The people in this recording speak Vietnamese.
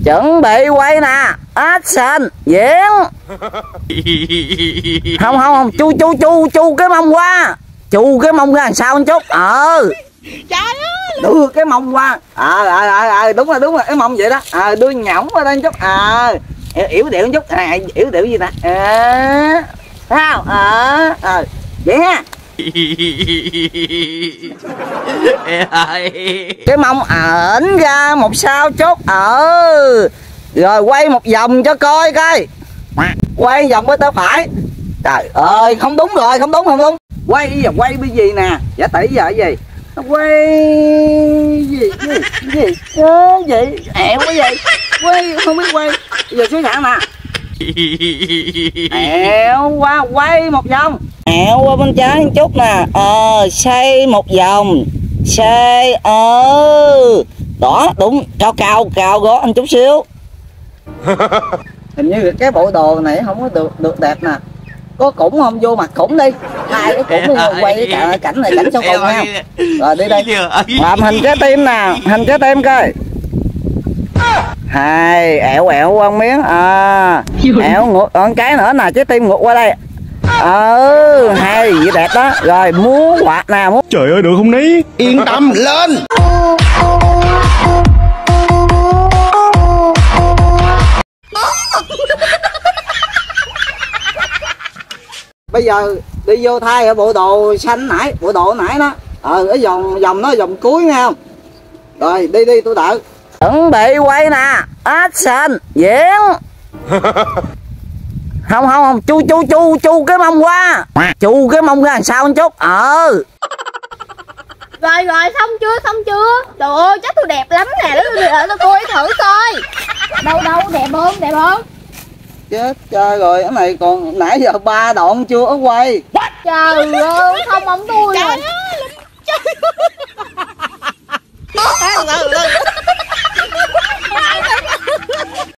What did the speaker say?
Chuẩn bị quay nè. Action. Diễn. Không, chu cái mông qua. Chu cái mông ra làm sao anh chút. Trời ơi. Đưa cái mông qua. Đúng rồi cái mông vậy đó. Đưa nhõng qua đây anh chút. Yểu điệu anh chút. Yểu điệu gì nè. Thấy không? Vậy ha. Cái mông ẩn ra một sao chút. Rồi quay một vòng cho coi coi. Quay vòng bên tay phải. Trời ơi, không đúng rồi, không đúng. Quay giờ quay cái gì nè. Giả tỷ giờ cái gì? Quay gì? Ẹo cái gì? Quay không biết quay. Giờ xuống sẵn nè. Ẹo qua quay một vòng. Ẹo qua bên trái một chút nè. Xoay một vòng. Xoay. Đó, đúng. Cao gót anh chút xíu. Hình như cái bộ đồ này không có được đẹp nè. Có khủng không? Vô mặt khủng đi. Hai cái khủng quay cái cảnh này, cảnh sau cùng nha. Rồi đi đây. Làm hình trái tim nè. Hình trái tim coi. Hai. Ẹo qua miếng. Ẹo ngược cái nữa nè. Trái tim ngược qua đây. Hai gì đẹp đó. Rồi múa quạt nè. Trời ơi, được không Ní? Yên tâm lên. Bây giờ đi vô thay ở bộ đồ xanh nãy, bộ đồ nãy đó. Cái vòng nó vòng cuối nghe không? Rồi đi tôi đợi. Chuẩn bị quay nè. Action. Diễn. Không, chu cái mông qua. Chu cái mông ra làm sao anh chút. Rồi xong chưa? Trời ơi chắc tôi đẹp lắm nè. Tôi coi thử coi. Đâu đẹp không? Chết trời rồi, cái này còn nãy giờ 3 đoạn chưa có quay. Trời ơi, không ông tôi rồi. Trời ơi.